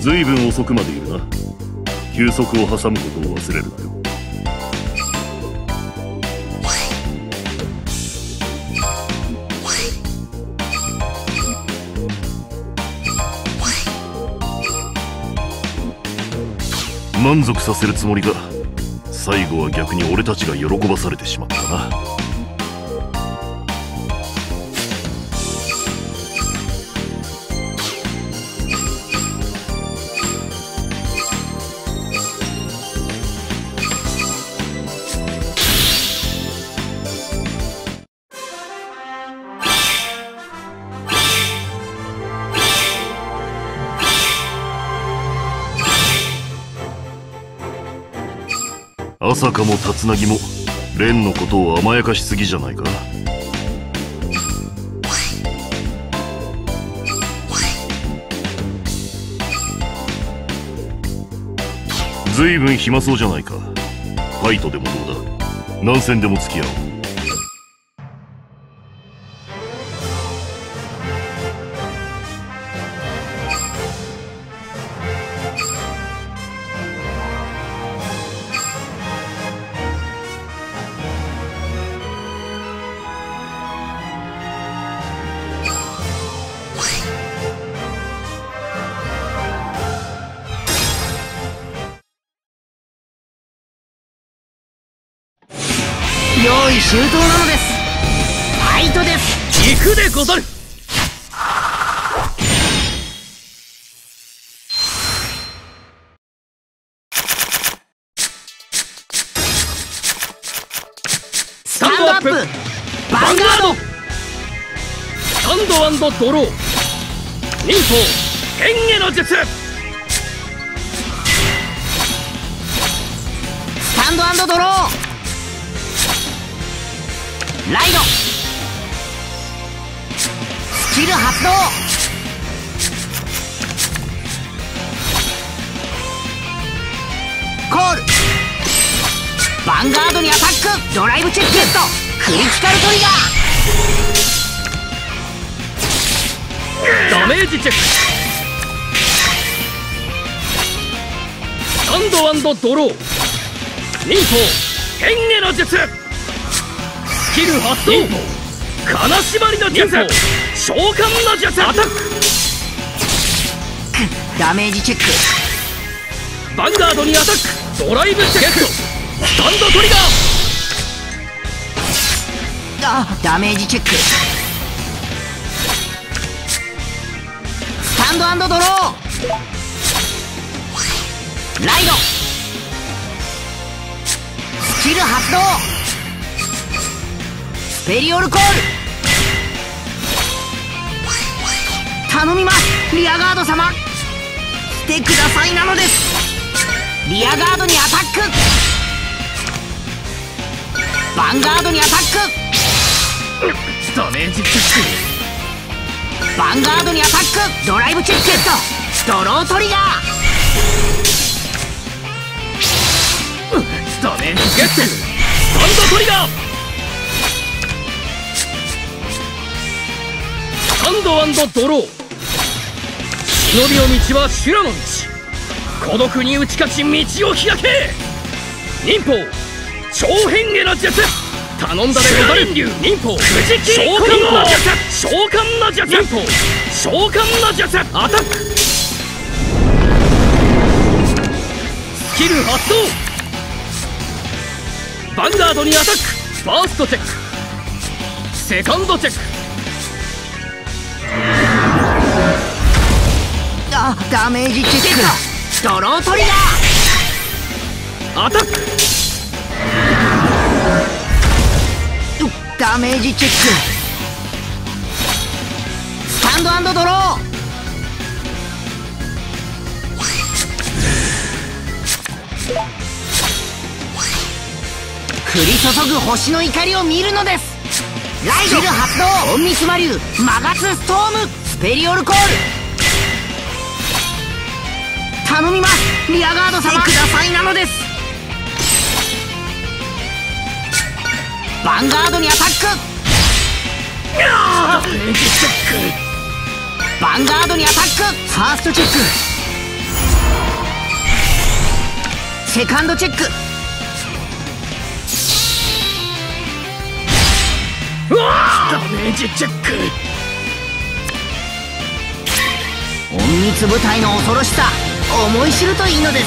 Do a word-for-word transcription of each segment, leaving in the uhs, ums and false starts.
ずいぶん遅くまでいるな。休息を挟むことを忘れるなよ。満足させるつもりが、最後は逆に俺たちが喜ばされてしまったな。朝香も竜凪も蓮のことを甘やかしすぎじゃないか。ずいぶん暇そうじゃないか。ファイトでもどうだ。何戦でも付き合おう。 用意周到なのです。ファイトです。 行くでござる。 スタンドアップ、ヴァンガード。 スタンド&ドロー、忍法変化の術。 スタンド&ドロー、ライド。スキル発動。コール。ヴァンガードにアタック。ドライブチェック。クリティカルトリガー。ダメージチェック。スタンド&ドロー、忍法変化の術。スキル発動。金縛りの術。召喚の術。アタック。 ダメージチェック。 ヴァンガードにアタック。ドライブチェック。スタンドトリガー。 あ、ダメージチェック。スタンド&ドロー、ライド。スキル発動。スペリオルコール。頼みます、リアガード様。来てくださいなのです。リアガードにアタック。ヴァンガードにアタック。 ダメージチェック。ヴァンガードにアタック。ドライブチェック。ドロートリガー。 ダメージゲット。スタンドトリガー。スタンド&ドロー、忍びの道は修羅の道。孤独に打ち勝ち道を開け。忍法超変化の術。頼んだでござる。忍法藤木召喚の術。召喚の術。忍法召喚の術。アタック。スキル発動。ヴァンガードにアタック。ファーストチェック。セカンドチェック。 あ、ダメージチェック。ドロートリガー。 アタック。 ダメージチェック。スタンド&ドロー。降り注ぐ星の怒りを見るのです。ライド。スキル発動。オンミスマリュー、マガツストーム。スペリオルコール。頼みます、リアガード様。くださいなのです。ヴァンガードにアタック。 ダメージチェック。 ヴァンガードにアタック。ファーストチェック。 セカンドチェック。 うわダメージチェック。 隠密部隊の恐ろしさ思い知るといいのです。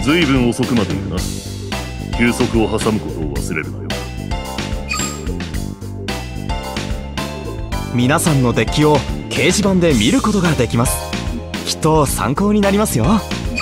ずいぶん遅くまでいるな。休息を挟むことを忘れるなよ。 皆さんのデッキを掲示板で見ることができます。きっと参考になりますよ。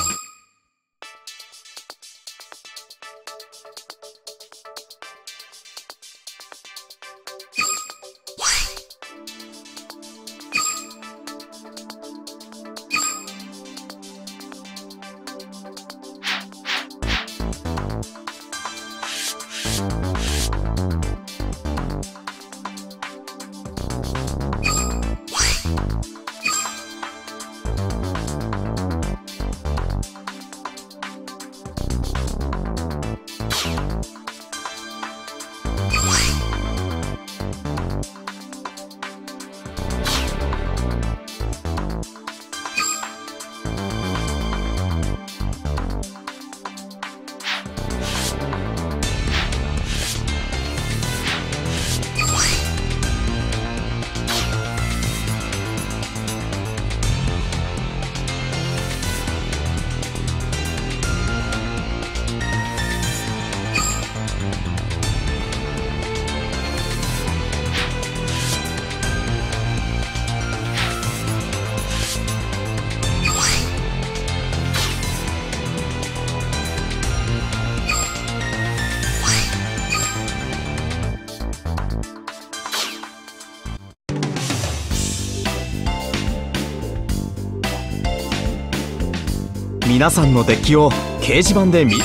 皆さんのデッキを掲示板で見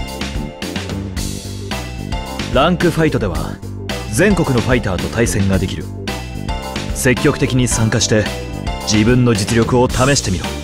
ランクファイトでは全国のファイターと対戦ができる。積極的に参加して自分の実力を試してみろ。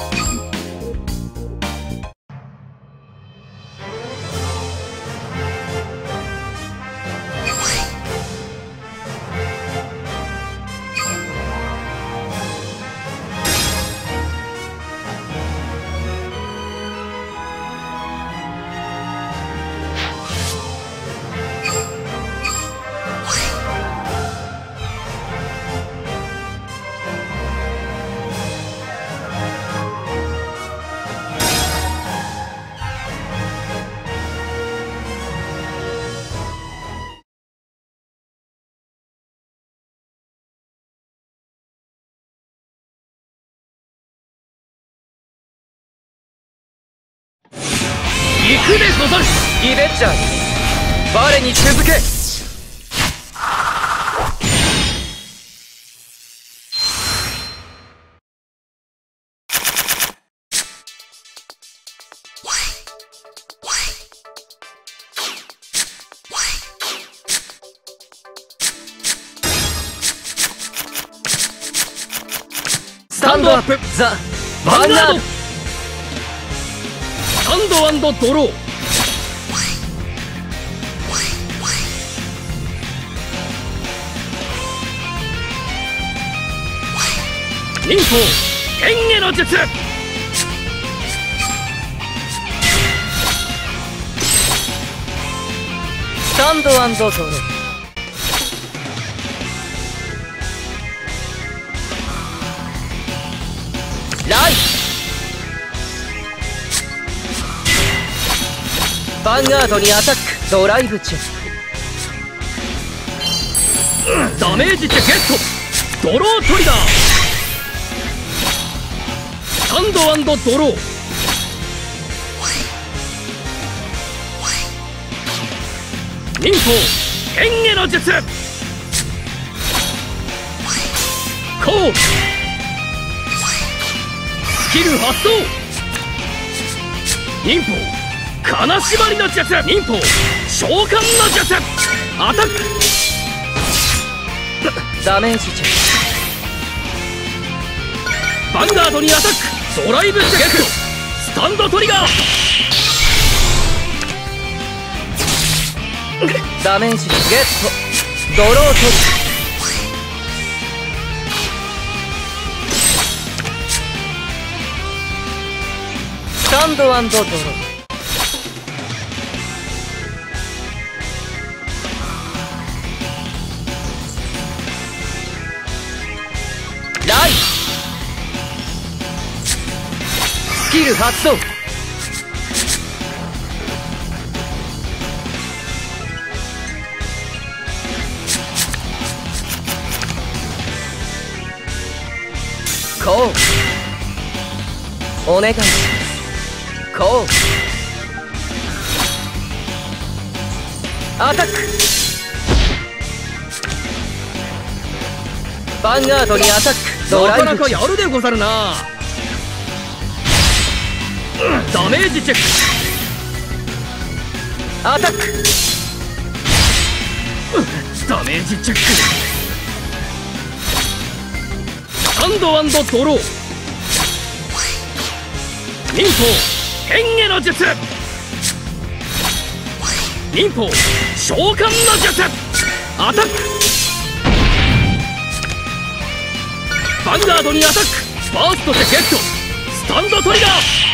行くでござる。 リベンジャーズ、我に続け。 スタンドアップザ・ヴァンガード。スタンド&ドロー。忍法変化の術。 スタンド&ドロー。ライヴァンガードにアタック。ドライブチェック。 ダメージ値ゲット。ドロートリガー。スタンド&ドロー。忍法変化の術。こうスキル発動。忍法金縛りの術。忍法召喚の術。アタック。 ダメージチェック。 ヴァンガードにアタック。ドライブチェック。スタンドトリガー。 ダメージゲット。ドロートリ。スタンド&ドロー。ライスキル発動。 こうお願いします。こうアタック。ヴァンガードにアタック。ドライブ。 なかなかやるでござるな。ダメージチェック。 アタック。 ダメージチェック。ハンド&ドロー。忍法変化の術。忍法召喚の術。アタック。ヴァンガードにアタック。ファーストでゲット。スタンドトリガー。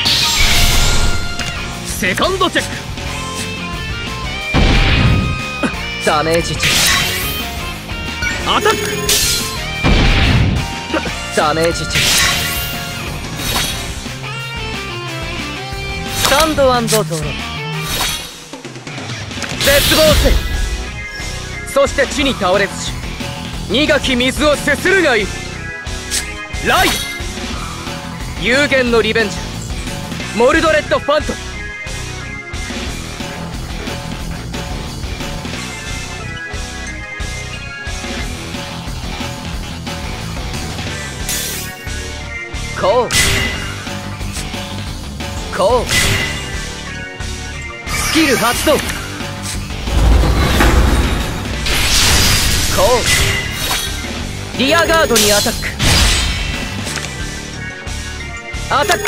セカンドチェック。 ダメージチェック。 アタック。 ダメージチェック。スタンド&ドロー。絶望せい。そして地に倒れずし苦き水をすするがいい。ライド。有限のリベンジャーモルドレッド・ファントム。こうこうスキル発動。こうリアガードにアタック。アタック。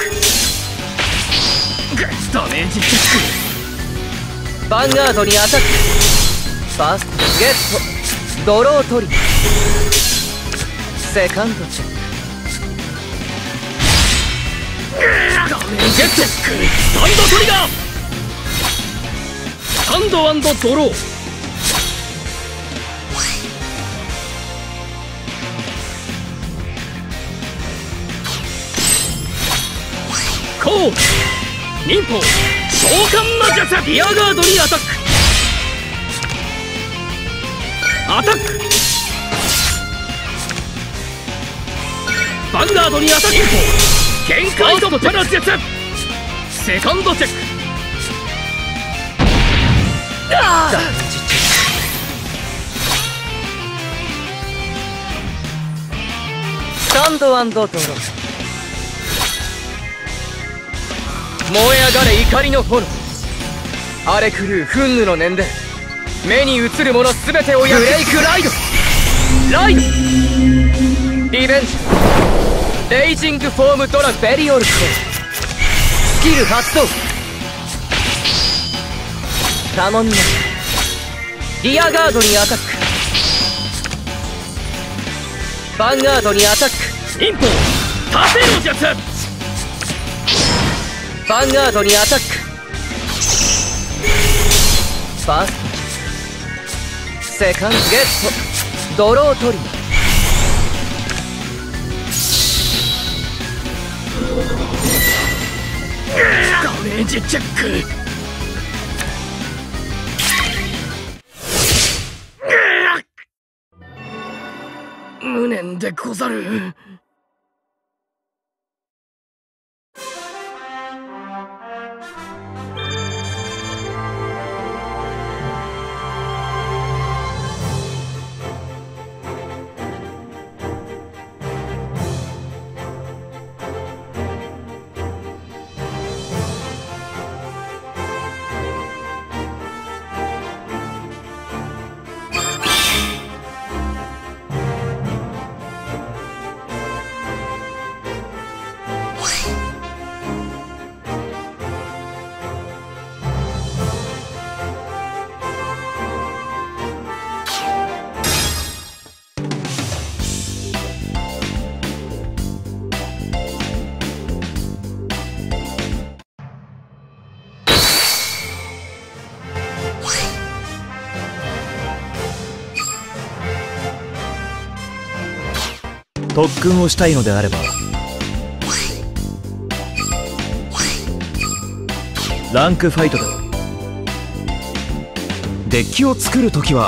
ダメージチェッヴァンガードにアタック。ファーストゲット。ドロートリガー。セカンドチェック。 ダメージチェック。スタンドトリガー。スタンド&ドロー。こう忍法召喚の術。リアガードにアタック。アタック。ヴァンガードにアタック。限界突破の術。セカンドチェック。 ダメージチェック。スタンド&ドロー。燃え上がれ怒りの炎。荒れ狂う憤怒の念で目に映るもの全てを焼く。ブレイクライド。ライドリベンジ。レイジングフォームドラグ。ベリオルコー。スキル発動。頼みました。リアガードにアタック。ヴァンガードにアタック。 忍法盾の術。 ヴァンガードにアタック。ファーストセカンドゲット。ドロートリガー。ダメージチェック。無念でござる。 特訓をしたいのであればランクファイトだ。 デッキを作るときは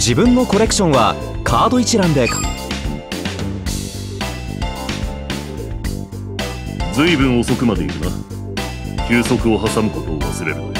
自分のコレクションはカード一覧でか。 ずいぶん遅くまでいるな。休息を挟むことを忘れるなよ。